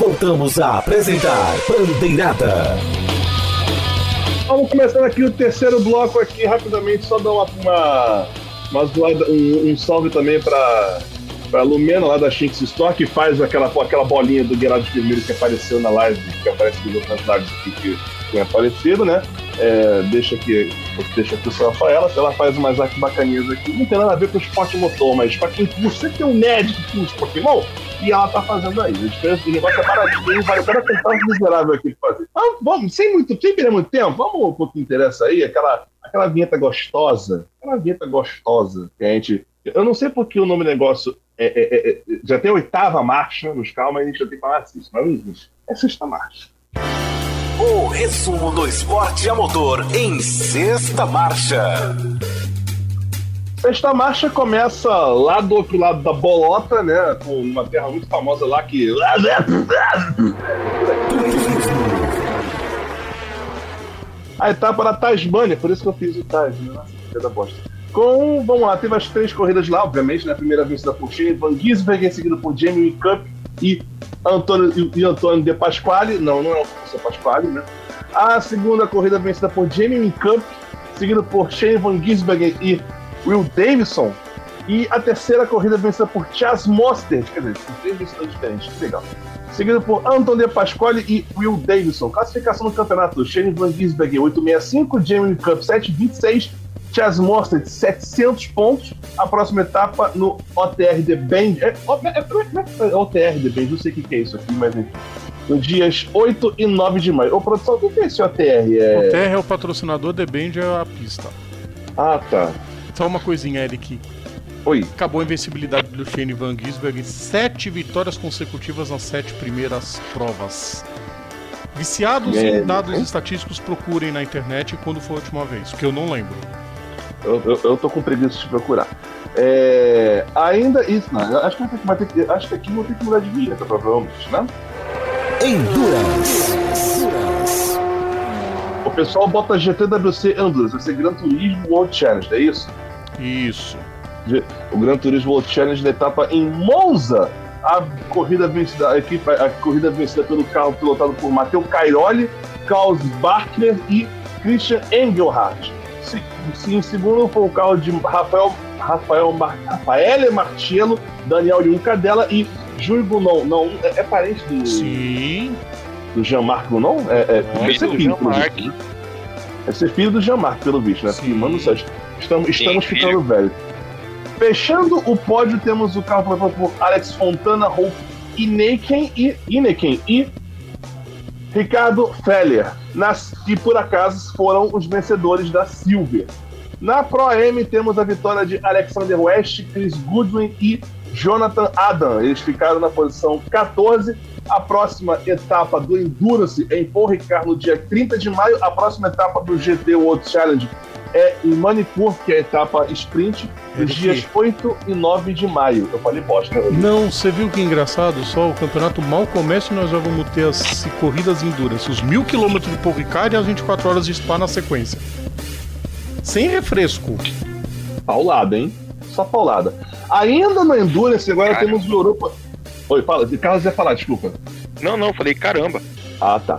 voltamos a apresentar Bandeirada. Vamos começando aqui o terceiro bloco aqui, rapidamente, só dar uma zoada, um salve também pra Lumena lá da Shinx Store, que faz aquela bolinha do Geralt Vermelho que apareceu na live, que aparece nos outras lives aqui que tem aparecido, né? Deixa aqui o seu Rafaela, ela faz umas artes bacaninhas aqui, não tem nada a ver com o esporte motor, mas pra quem curte, você tem um nerd que curte Pokémon, e ela tá fazendo aí. O negócio é baratinho, vai para tentar miserável aqui pra fazer. Vamos, sem perder muito tempo, vamos pro que interessa aí, aquela vinheta gostosa, que a gente... Eu não sei porque o nome do negócio já tem a 8ª marcha nos carros, mas a gente já tem que falar assim, mas não existe. É 6ª marcha. O resumo do esporte a motor em 6ª marcha. 6ª marcha começa lá do outro lado da bolota, né? Com uma terra muito famosa lá que... A etapa da Tasmânia, por isso que eu fiz o Taz, né? Nossa, da bosta. Vamos lá, teve as 3 corridas lá, obviamente, né? A primeira vencida por Shane Van Gisbergen, seguido por Jamie Cup e Antônio De Pasquale. Não é o De Pasquale, né? A segunda corrida vencida por Jamie Cup, seguido por Shane Van Gisbergen e Will Davison. E a terceira corrida vencida por Chas Mostert, quer dizer, com 3 vencedores diferentes, que legal. Seguido por Antônio De Pasquale e Will Davison. Classificação do campeonato: Shane Van Gisbergen 865, Jamie Cup 726, Chas Mostert 700 pontos. A próxima etapa no OTR The Bend. OTR The Bend, não sei o que é isso aqui, mas enfim. Nos dias 8 e 9 de maio. Ô, produção, o que é esse OTR? OTR é o patrocinador, The Bend é a pista. Ah, tá. Só uma coisinha, Eric. Oi. Acabou a invencibilidade do Shane Van Gisbergen, 7 vitórias consecutivas nas 7 primeiras provas. Viciados em dados estatísticos, procurem na internet quando for a última vez, porque eu não lembro. Eu tô com preguiça de procurar. Ainda isso, não, acho que aqui vou ter que mudar de vinheta, provavelmente, né? Endurance. O pessoal bota GTWC Endurance, vai ser Gran Turismo World Challenge, é isso? Isso. O Gran Turismo World Challenge da etapa em Monza. A corrida vencida pelo carro pilotado por Matteo Cairoli, Klaus Bachner e Christian Engelhardt. Em segundo foi o carro de Rafael Martiello, Daniel Yun Cadella e Júlio Gounon. Não, é parente do... Sim. Do Jean-Marc Gounon? Deve ser filho, deve ser filho do Jean-Marc, pelo visto, né? Sim. Mano, estamos ficando velhos. Fechando o pódio, temos o carro pilotado por Alex Fontana, Rolf Ineken e Ricardo Feller, que por acaso foram os vencedores da Silver. Na Pro AM temos a vitória de Alexander West, Chris Goodwin e Jonathan Adam. Eles ficaram na posição 14. A próxima etapa do Endurance é em Paul Ricard no dia 30 de maio. A próxima etapa do GT World Challenge é em Manipur, que é a etapa sprint, nos dias 8 e 9 de maio. Eu falei bosta. Não, você viu que engraçado? Só o campeonato mal começa e nós já vamos ter as corridas Endurance, os 1000 km de Paul Ricard e as 24 horas de Spa na sequência. Sem refresco. Paulada, hein? Só paulada. Ainda no Endurance, agora temos o Europa... Oi, fala. Carlos ia falar, desculpa. Não, falei caramba. Ah, tá.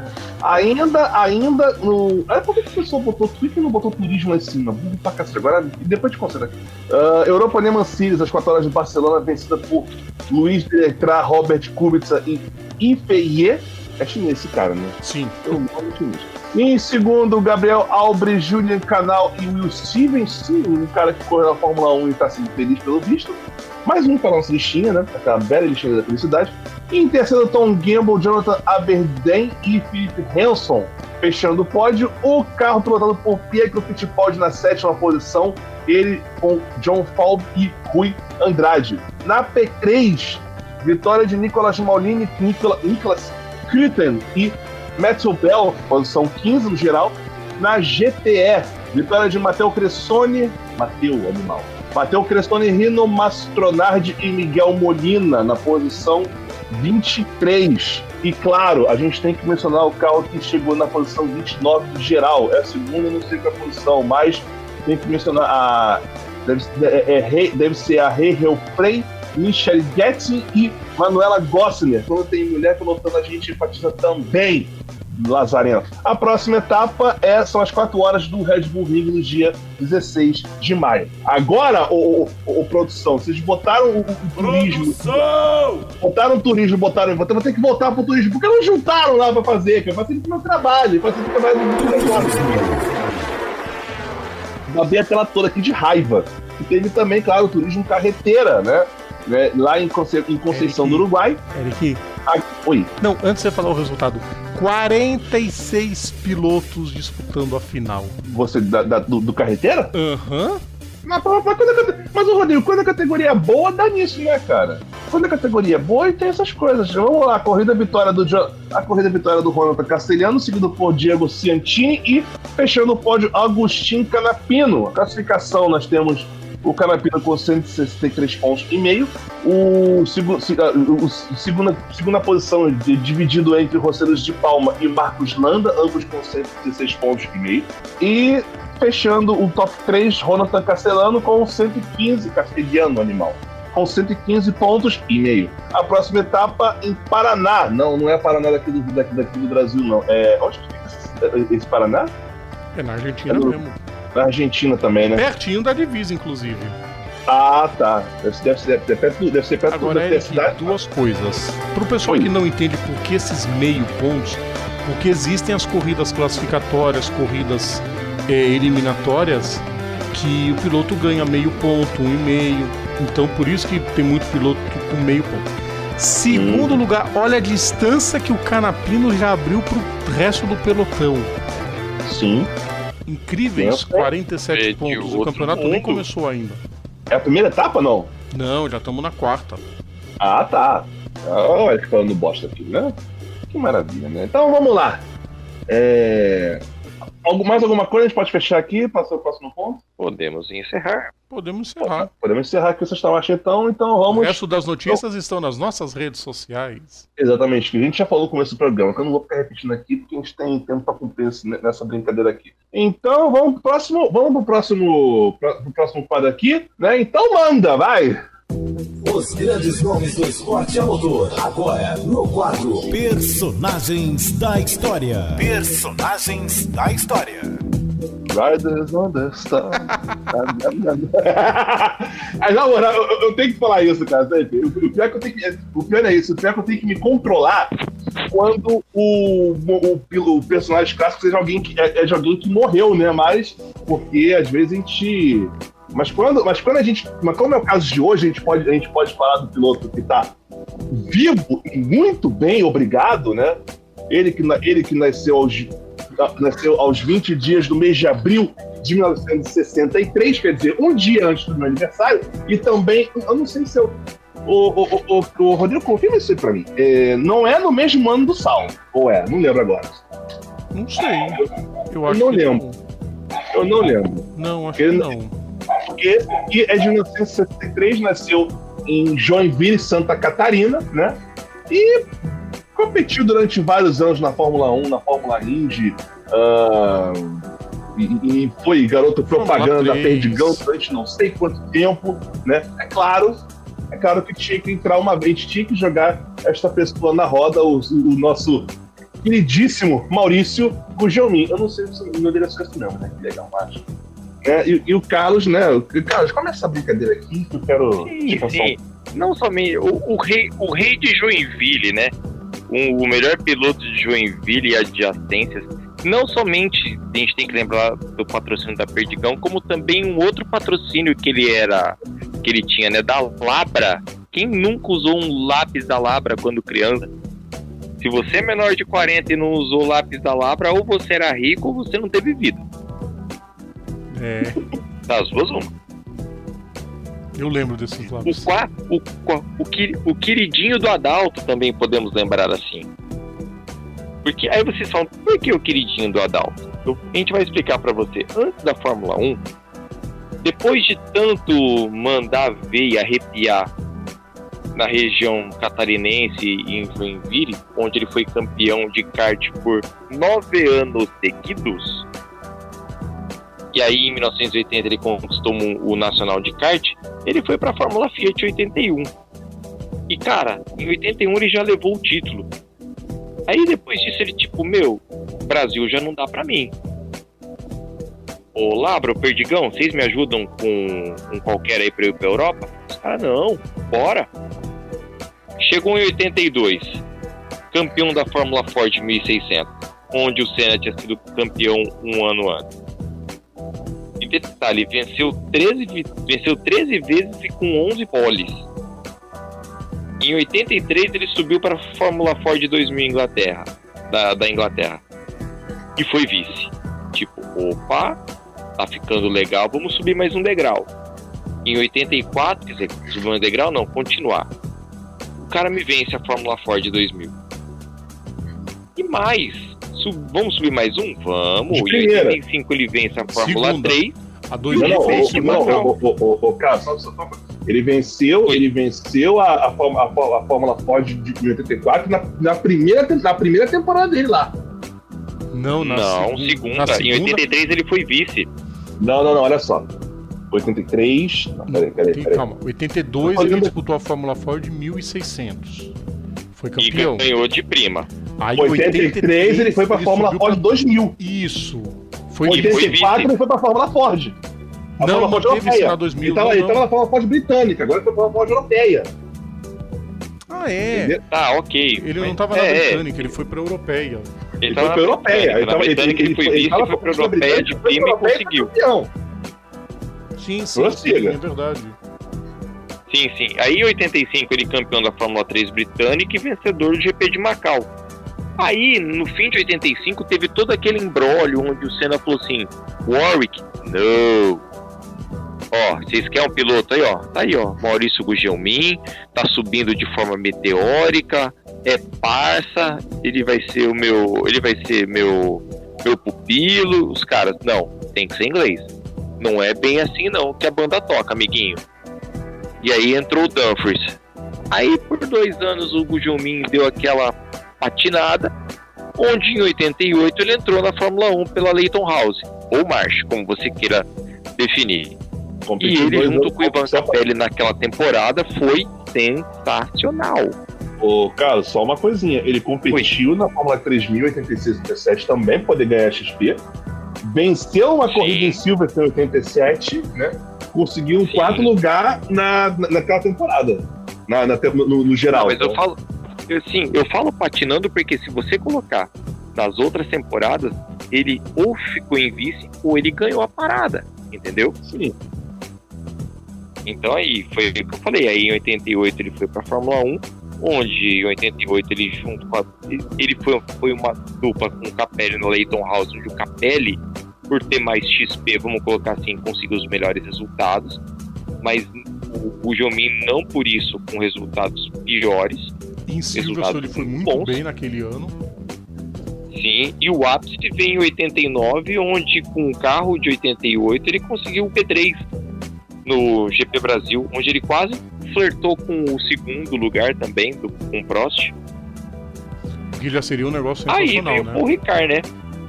Ainda no... Por que o pessoal botou Twitter e não botou turismo lá em cima? Burro pra cacete. Agora, depois te considera aqui. Europa Le Mans Series, as 4 horas de Barcelona, vencida por Luiz Delectra, Robert Kubica e Ifeie. É chinês esse cara, né? Sim. Eu não chinês. Em segundo, Gabriel Albrecht, Julian Canal e Will Stevens, um cara que correu na Fórmula 1 e tá sendo feliz pelo visto. Mais um para a nossa listinha, né? Aquela bela listinha da felicidade. E em terceiro, Tom Gamble, Jonathan Aberdeen e Philip Hanson. Fechando o pódio, o carro pilotado por Pietro Fittipaldi na 7ª posição, ele com John Falb e Rui Andrade. Na P3, vitória de Nicolas Maulini, Nicolas Kruten e Matthew Bell, posição 15 no geral. Na GTE, vitória de Matteo Cressoni, Matteo Cressoni, Rino Mastronardi e Miguel Molina na posição 23. E claro, a gente tem que mencionar o carro que chegou na posição 29 do geral. É a segunda, não sei qual é a posição, mas tem que mencionar deve ser a Rei Helfrey, Michel Getting e Manuela Gossner, quando tem mulher pilotando, a gente enfatiza também. Lazarento. A próxima etapa são as 4 horas do Red Bull Ring no dia 16 de maio. Agora, produção, vocês botaram o turismo. Botaram o turismo, vou ter que voltar pro turismo, porque não juntaram lá pra fazer, que eu faço isso no meu trabalho, eu faço isso no trabalho do negócio. Babei aquela toda aqui de raiva. E teve também, claro, o turismo carreteira, né? Lá em Conceição do Uruguai. Eric. Oi. Não, antes de você falar o resultado, 46 pilotos disputando a final. Você, do carreteira? Aham. Mas, Rodrigo, quando a categoria é boa, dá nisso, né, cara? Quando a categoria é boa, e tem essas coisas. Vamos lá, a corrida vitória do Ronaldo Castelhano, seguido por Diego Ciantini e fechando o pódio, Agustin Canapino. A classificação, nós temos o Canapino com 163 pontos e meio. Segunda posição dividido entre Roceiros de Palma e Marcos Landa, ambos com 116 pontos e meio. E fechando o top 3, Ronaldo Castelano com 115, castelhano animal, com 115 pontos e meio. A próxima etapa em Paraná. Não é Paraná daqui do Brasil, não. Onde que fica esse Paraná? É na Argentina mesmo. Na Argentina também, né? Pertinho da divisa, inclusive. Ah, tá. Deve ser perto agora, da cidade. Duas coisas. Para o pessoal que não entende por que esses meio pontos, porque existem as corridas classificatórias, corridas eliminatórias, que o piloto ganha meio ponto, 1,5. Então, por isso que tem muito piloto com meio ponto. Segundo lugar, olha a distância que o Canapino já abriu pro resto do pelotão. Sim. Incríveis 47 pontos. O campeonato nem começou ainda. É a primeira etapa, não? Não, já estamos na 4ª. Ah, tá. Olha que falando bosta aqui, né? Que maravilha, né? Então vamos lá. Mais alguma coisa a gente pode fechar aqui? Passar o próximo ponto? Podemos encerrar. Podemos encerrar aqui o Sexta Marcha, então vamos... O resto das notícias estão nas nossas redes sociais. Exatamente, que a gente já falou no começo do programa, que eu não vou ficar repetindo aqui, porque a gente tem tempo para cumprir nessa brincadeira aqui. Então vamos pro próximo quadro aqui, né? Então manda, vai! Os grandes nomes do esporte a motor, agora no quadro Personagens da História. Riders on the Star. Aí, na moral, eu tenho que falar isso, cara. O pior é isso. O pior é que eu tenho que me controlar quando o personagem clássico seja alguém de alguém que morreu, né? Mas porque às vezes a gente... Mas como é o caso de hoje, a gente pode falar do piloto que tá vivo e muito bem, obrigado, né? Ele que nasceu aos 20 dias do mês de abril de 1963, quer dizer, um dia antes do meu aniversário, e também, eu não sei se eu... O Rodrigo, confirma isso aí pra mim. Não é no mesmo ano do Saulo, ou é? Não lembro agora. Não sei. Eu acho não que lembro. Eu não lembro. Não, acho que não. Porque é de 1963, nasceu em Joinville, Santa Catarina, né? E competiu durante vários anos na Fórmula 1, na Fórmula Indy, e foi garoto propaganda da Perdigão durante não sei quanto tempo, né? É claro que tinha que entrar uma vez, tinha que jogar esta pessoa na roda, o nosso queridíssimo Maurício Gugelmin. Eu não sei se o meu dele é esse mesmo, né? Que legal, acho. E o Carlos, né? Carlos, começa essa brincadeira aqui que eu quero... Sim. Não somente... O rei de Joinville, né? O melhor piloto de Joinville e adjacências. Não somente a gente tem que lembrar do patrocínio da Perdigão, como também um outro patrocínio que ele tinha, né? Da Labra. Quem nunca usou um lápis da Labra quando criança? Se você é menor de 40 e não usou lápis da Labra, ou você era rico ou você não teve vida. Das duas, uma. Eu lembro desses lápis. O queridinho do Adalto também podemos lembrar assim. Porque aí vocês falam, por que o queridinho do Adalto? A gente vai explicar pra você. Antes da Fórmula 1, depois de tanto mandar ver e arrepiar na região catarinense e em Joinville, onde ele foi campeão de kart por 9 anos seguidos, e aí em 1980 ele conquistou o Nacional de Kart, ele foi para a Fórmula Fiat 81. E, cara, em 81 ele já levou o título. Aí depois disso ele, tipo, Brasil já não dá pra mim. Ô, Labra, Perdigão, vocês me ajudam com qualquer aí pra eu ir pra Europa? Os caras, não, bora. Chegou em 82, campeão da Fórmula Ford 1600, onde o Senna tinha sido campeão um ano antes. E detalhe, venceu 13 vezes e com 11 poles. Em 83 ele subiu para a Fórmula Ford 2000 Inglaterra, da Inglaterra. E foi vice. Tipo, opa, tá ficando legal, vamos subir mais um degrau. Em 84, quer dizer, subir um degrau não, continuar. O cara me vence a Fórmula Ford 2000. E mais, vamos subir mais um? Vamos. Em 85 ele vence a Fórmula 3. A 2000 cara, só ele venceu a Fórmula Ford de 84 na primeira temporada dele lá. Não, segunda. Em 83 ele foi vice. Não, olha só. 83. Peraí. Calma, 82 ele disputou a Fórmula Ford 1600. Foi campeão. E ganhou de prima. Aí, 83 ele foi pra Fórmula Ford 2000. Isso. Foi 84 ele foi pra Fórmula Ford. A não, Fórmula Ford europeia. 2000, ele tava na Fórmula Ford britânica, agora ele foi pra Fórmula Ford europeia. Ah, é? Entendeu? Tá, ok. Ele não tava na britânica, ele foi pra europeia. Ele foi pra europeia. Ele foi vice, foi pra europeia de prima e conseguiu. Sim, é verdade. Sim. Aí em 85 ele campeão da Fórmula 3 britânica e vencedor do GP de Macau. Aí, no fim de 85, teve todo aquele imbróglio onde o Senna falou assim: Warwick, não. Ó, vocês querem um piloto aí, ó? Tá aí, ó. Maurício Gugelmin, tá subindo de forma meteórica, é parça, ele vai ser meu pupilo. Os caras, não, tem que ser inglês. Não é bem assim não que a banda toca, amiguinho. E aí entrou o Dumfries. Aí por 2 anos o Gugelmin deu aquela patinada, onde em 88 ele entrou na Fórmula 1 pela Leyton House, ou March, como você queira definir. E ele junto com o Ivan Capelli naquela temporada foi sensacional. Ô, Carlos, só uma coisinha, ele competiu na Fórmula 3000, 86 e 87 também pra poder ganhar XP, venceu uma corrida em Silverstone em 87, né? Conseguiu um 4º lugar naquela temporada, no geral. Não, mas eu falo patinando porque se você colocar nas outras temporadas, ele ou ficou em vice ou ele ganhou a parada, entendeu? Sim. Então aí, foi o que eu falei, aí em 88 ele foi pra Fórmula 1, onde em 88 ele junto com ele foi uma dupla com o Capelli no Leyton House, onde o Capelli, por ter mais XP, vamos colocar assim, conseguiu os melhores resultados, mas o Gugelmin não por isso com resultados piores. Em Silverstone ele foi muito bons. Bem naquele ano. Sim, e o ápice veio em 89, onde com o carro de 88 ele conseguiu o P3 no GP Brasil, onde ele quase flertou com o 2º lugar também, com o Prost. Que já seria um negócio sensacional, aí veio o Ricard, né?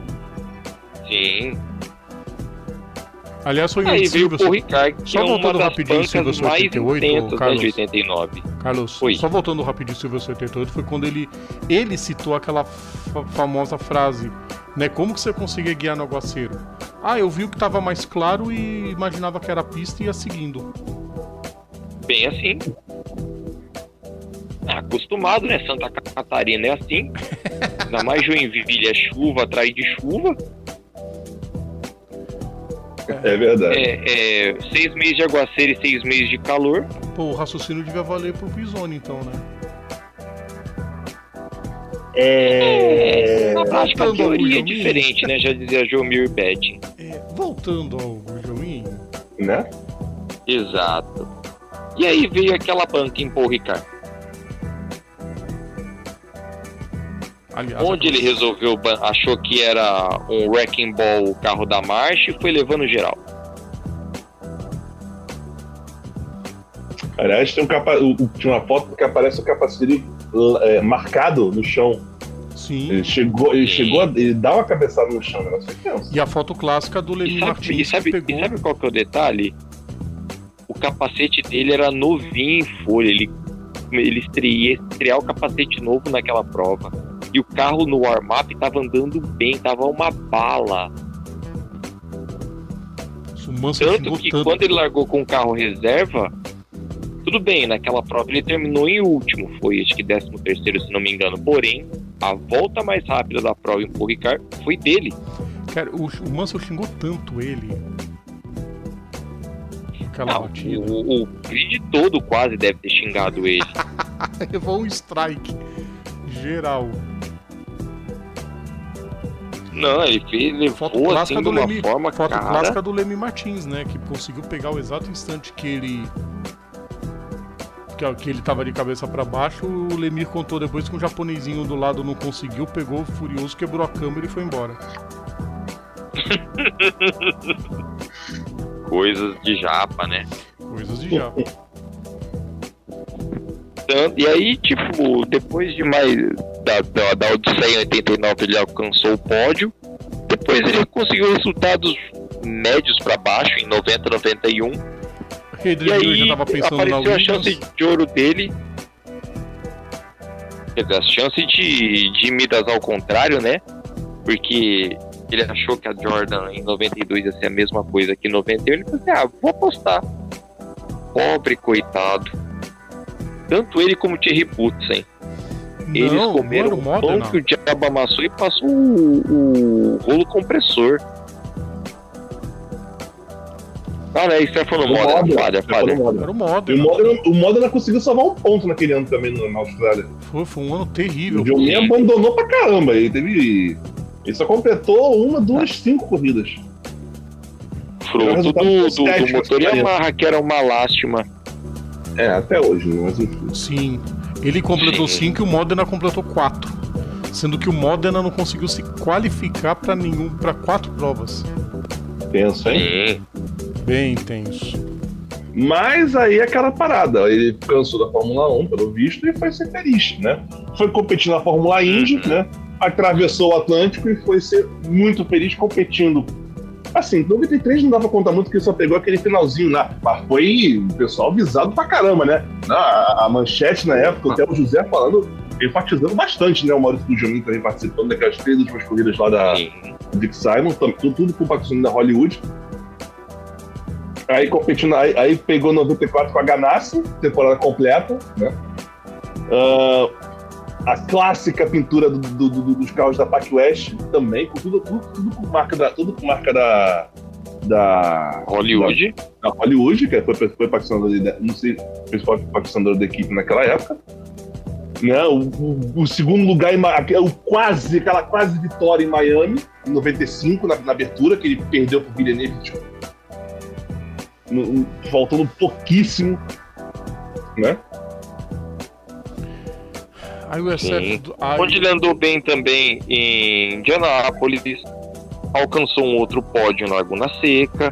Sim. Aliás, foi aí veio o Ricard, que só é uma das pancas mais 88, intensas, Carlos, de 89. Carlos, só voltando rapidinho Silverstone 88, foi quando ele citou aquela famosa frase, né? Como que você conseguia guiar no aguaceiro? Ah, eu vi o que tava mais claro e imaginava que era a pista e ia seguindo. Bem assim. Acostumado, né? Santa Catarina é assim. Ainda mais Joinville é chuva atrás de chuva. É verdade. 6 meses de aguaceiro e 6 meses de calor. Pô, o raciocínio devia valer pro Pisoni, então, né? Na prática, a teoria é diferente, né? Já dizia Jomir Betting. Voltando ao Gugelmin, né? Exato. E aí veio aquela banca em Paul Ricard. Aliás, onde ele resolveu, achou que era um wrecking ball o carro da March e foi levando geral. Aliás, tinha uma foto que aparece o capacete marcado no chão. Sim. Ele dá uma cabeçada no chão, negócio tenso. E a foto clássica do Lenin Martins. E sabe qual que é o detalhe? O capacete dele era novinho em folha, ele ele ia estrear o capacete novo naquela prova. E o carro no warm-up tava andando bem, tava uma bala. Tanto que quando ele largou com o carro reserva, tudo bem, naquela prova ele terminou em último, foi acho que 13º, se não me engano. Porém, a volta mais rápida da prova em Paul Ricard foi dele. Cara, o Mansell xingou tanto ele. O grid todo quase deve ter xingado ele. Levou um strike geral. Não, ele levou assim de uma forma, foto clássica do Leme Martins, né? Que conseguiu pegar o exato instante que ele tava de cabeça pra baixo. O Lemir contou depois que um japonesinho do lado não conseguiu, pegou furioso, quebrou a câmera e foi embora. Coisas de japa, né? Coisas de japa. E aí, tipo, depois de mais da Odisseia em 89, ele alcançou o pódio. Depois ele conseguiu resultados médios pra baixo em 90, 91. E aí já tava pensando apareceu a chance de ouro dele. Quer dizer, a chance de Midas ao contrário, né? Porque ele achou que a Jordan em 92 ia ser a mesma coisa que em 91. Ele falou assim, vou apostar. Pobre coitado. Tanto ele como o Thierry Putzen. Eles comeram o pão que o diabo amassou e passou o rolo compressor. Né? Isso foi no Modena. Era o Modena. O Modena conseguiu salvar um ponto naquele ano também na Austrália. Foi um ano terrível. O Johnny abandonou pra caramba. Ele só completou 1, 2, 5 corridas. Fruto do motor Yamaha, que era uma lástima. Até hoje, mas enfim. Sim. Ele completou 5 e o Modena completou 4. Sendo que o Modena não conseguiu se qualificar pra 4 provas. Tenso, hein? Bem tenso. Mas aí é aquela parada. Ele cansou da Fórmula 1, pelo visto, e foi ser feliz, né? Foi competir na Fórmula Indy, né? Atravessou o Atlântico e foi ser muito feliz competindo. Assim, 93 não dá pra contar muito, porque só pegou aquele finalzinho lá. Mas foi o pessoal avisado pra caramba, né? A manchete na época, até o José falando, enfatizando bastante, né? O Maurício Gugelmin também participando daquelas 3 últimas corridas lá da Dick Simon, tudo com o patrocínio da Hollywood. Aí competindo, aí pegou 94 com a Ganassi, temporada completa, né? A clássica pintura dos carros da Pac West também, com tudo com marca da Hollywood. Da Hollywood, que foi patrocinador, não sei, principal patrocinador da equipe naquela época. Né? O segundo lugar, aquela quase vitória em Miami, em 95, na abertura, que ele perdeu pro Villeneuve, tipo, faltando pouquíssimo, né? Aí o onde ele andou bem também em Indianápolis, alcançou um outro pódio na Laguna Seca.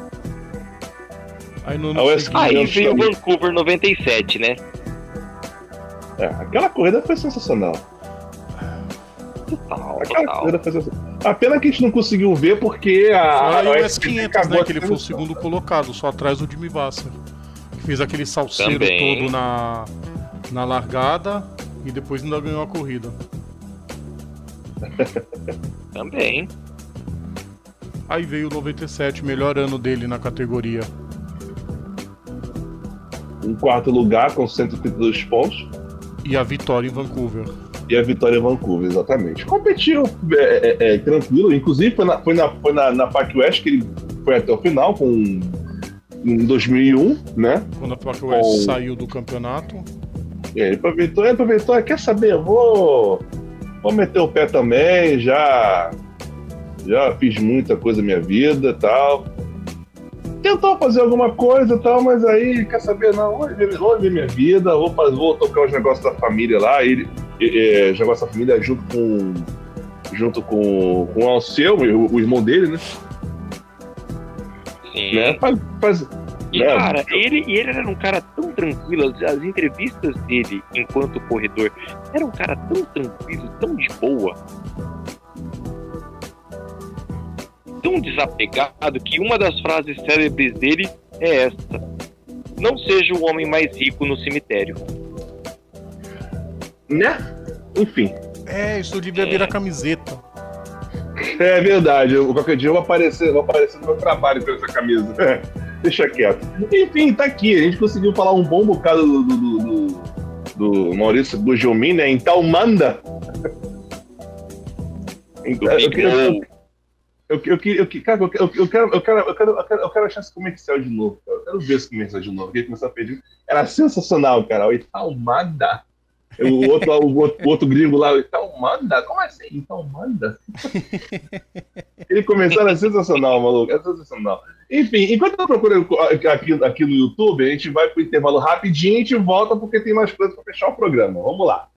Aí veio o Vancouver 97, né? Aquela corrida foi sensacional. Total. Corrida foi sensacional. A pena que a gente não conseguiu ver porque o S500, né, que ele foi o segundo colocado, só atrás do Jimmy Vasser, que fez aquele salseiro todo na largada. E depois ainda ganhou a corrida. Também. Aí veio o 97, melhor ano dele na categoria. Em 4º lugar, com 132 pontos. E a vitória em Vancouver. Exatamente. Competiu tranquilo, inclusive foi na Pac West que ele foi até o final, em 2001, né? Quando a Pac West saiu do campeonato. Ele aproveitou, quer saber, eu vou meter o pé também, já fiz muita coisa na minha vida e tal. Tentou fazer alguma coisa e tal, mas aí, quer saber, não, vou viver minha vida, vou tocar os negócios da família lá, os negócios da família junto com o Alceu, o irmão dele, né? Sim. Né? E, cara, ele era um cara tão tranquilo, as entrevistas dele enquanto corredor, era um cara tão tranquilo, tão de boa, tão desapegado, que uma das frases célebres dele é esta: não seja o homem mais rico no cemitério. Né? Enfim. Isso devia virar camiseta. É verdade. Qualquer dia eu vou aparecer no meu trabalho com essa camisa. Deixa quieto. Enfim, tá aqui. A gente conseguiu falar um bom bocado do Maurício Gugelmin, né? Então manda. Eu quero achar esse comercial de novo, cara. Eu quero ver esse comercial de novo. Ele começou a pedir. Era sensacional, cara. O Italmada. O outro gringo lá, o Italmada? Como assim? Italmada? Ele começou, era sensacional, maluco. Era sensacional. Enfim, enquanto eu procuro aqui no YouTube, a gente vai pro intervalo rapidinho e a gente volta porque tem mais coisas pra fechar o programa. Vamos lá.